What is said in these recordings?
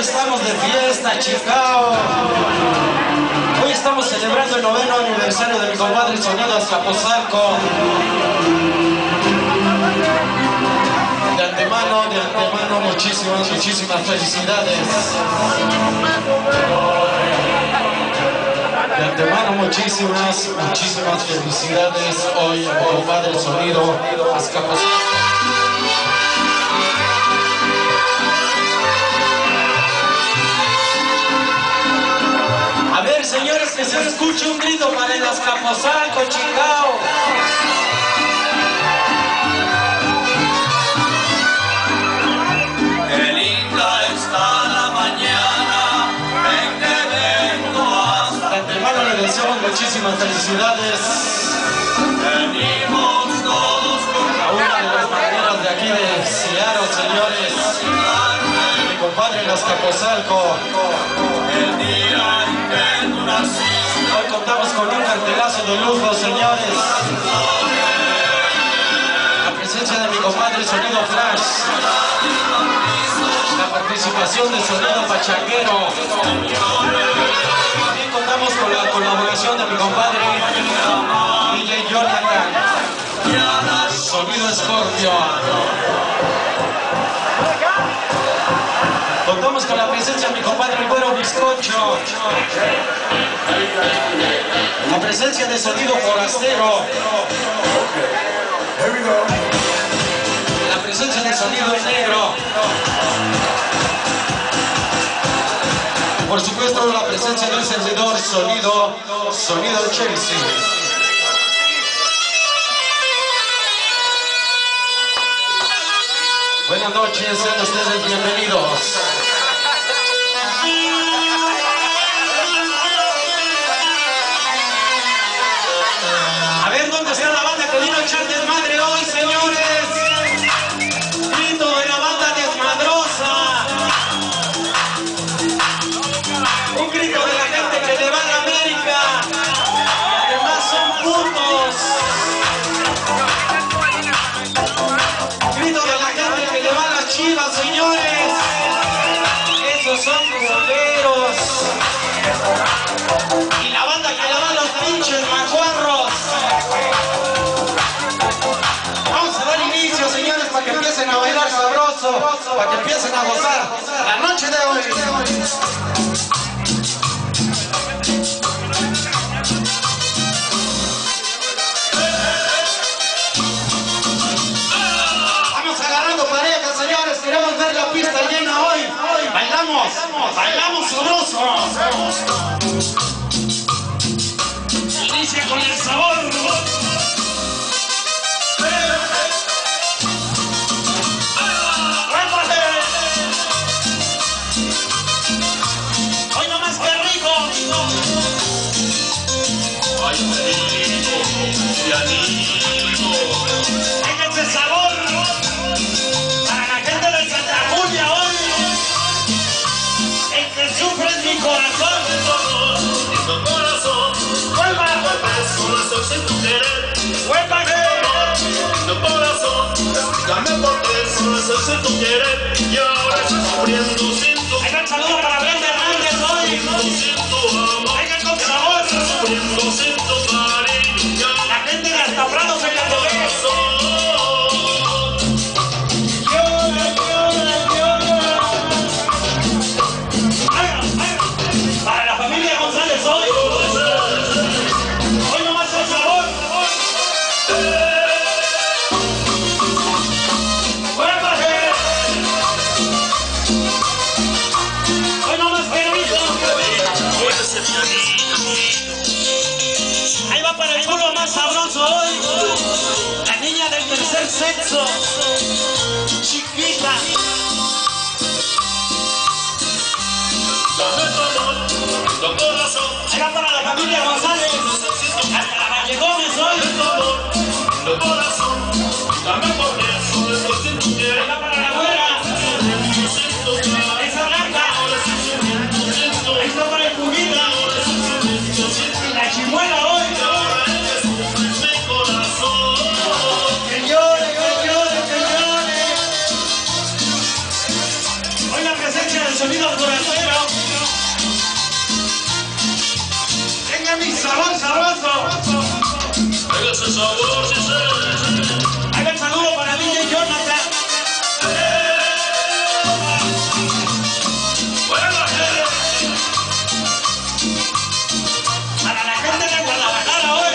estamos de fiesta, Chicao. Hoy estamos celebrando el 9º aniversario de mi compadre Sonido Azcapotzalco. De antemano, muchísimas felicidades. De antemano, muchísimas felicidades hoy a mi compadre Sonido Azcapotzalco. A ver, señores, que se escuche un grito para el Azcapotzalco, Chicao. Qué linda está la mañana en que vengo hasta... De antemano le deseamos muchísimas felicidades. Venimos todos con A una de las banderas de aquí de Seattle, señores. Mi compadre el Azcapotzalco. el día en que tú naciste. Hoy contamos con un cartelazo de lujo, señores. La presencia de mi compadre Sonido Flash. La participación de Sonido Pachanguero. También contamos con la colaboración de mi compadre DJ Jonathan. Sonido Scorpio. Contamos con la presencia de mi compadre el Güero Bizcocho. La presencia de Sonido Forastero. La presencia de Sonido Negro. Por supuesto, la presencia del servidor Sonido Chelsea. Buenas noches, sean ustedes bienvenidos. A ver, ¿dónde está la banda que vino a echar desmadre hoy, señores? Grito de la banda desmadrosa. Un grito de la gente que le va a la América. Y además son putos. Grito de la gente que le va a las Chivas, señores. Esos son culeros. Y la banda que le va a los pinches macuarros. Vamos a dar inicio, señores, para que empiecen a bailar sabroso, para que empiecen a gozar la noche de hoy. Vamos agarrando parejas, señores, queremos ver la pista llena hoy. Bailamos sabroso. Inicia con el sabor. Hoy nomás que rico. Ay, y animo. Déjense sabor. Para la gente de Santa Julia hoy. El que sufre es mi corazón. En tu corazón, ¡Vuelva! corazón sin tu querer. ¡Vuelva! En tu corazón, explícame por qué solo soy sin tu querer. Y ahora estoy sufriendo sin tu Hay un saludo para Brenda Hernández hoy. sin tu amor. Vengan con sabor. Sufriendo sin tu cariño. La gente de hasta Prado se la ve. Para la familia González hoy. Hoy nomás el sabor. Hoy nomás permiso. Ahí va para el culo más sabroso hoy. La niña del tercer sexo. Chiquita. Dame tu amor, tu corazón. Ahí va para la familia González. Hasta la Valle Gómez hoy. Tu corazón, dame por qué solo estoy sin tu Ahí querer. va para la güera. Esa blanca. Ahí está para el Cubita. Y la chimuela hoy. Que llore, que llore, que llore. Hoy la presencia del sonido sonido forastero. Venga mi sabor sabroso. Venga ese sabor, sí, sí. Haga el saludo para DJ Jonathan. Para la gente de Guadalajara hoy.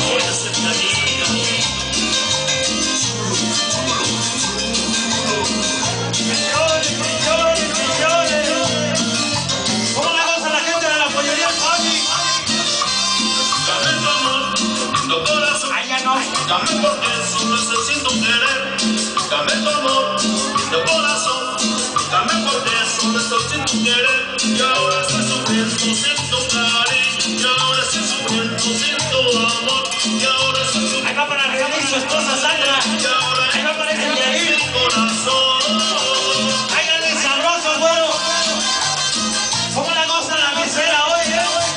Millones. ¿Cómo la goza la gente de la pollería Fabi? Dame tu amor, lindo corazón. Allá no. Dame porque eso necesito querer. Dame tu amor, lindo corazón. Dame porque eso necesito querer. Y ahora estoy sufriendo, siento cariño. Y ahora estoy sufriendo, siento amor. Y ahora estoy sufriendo. Ahí va para René y su esposa Sandra. Y ahora Ahí va para el Yair. mi corazón. Háganle sabroso, güero. ¿Cómo la goza la mesera hoy,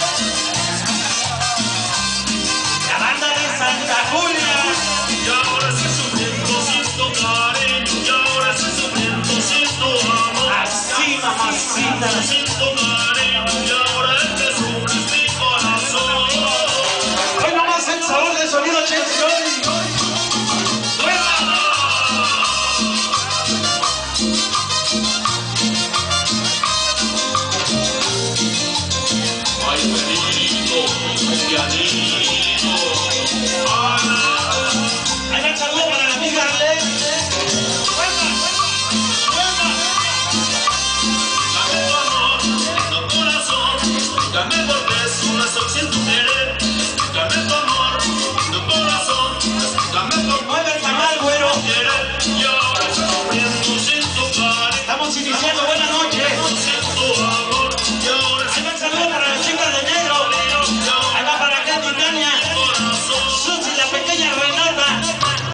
La banda de Santa Julia. Y ahora estoy sufriendo, siento cariño. Y ahora estoy sufriendo, siento amor. Así, mamacita. Siento cariño. Y ahora es que sufres mi corazón. Hoy nomás el sabor del sonido Chelsea hoy. Ay, Pedrito, pianito. Ahí va el saludo para la amiga Arlene. Dame tu amor, lindo corazón. Dame porque eso es siento querer. Dame tu amor, lindo corazón. Dame porque Mueve el tamal, güero. querer. Y ahora estoy sufriendo, siento cariño. Estamos iniciando. Buenas noches. Siento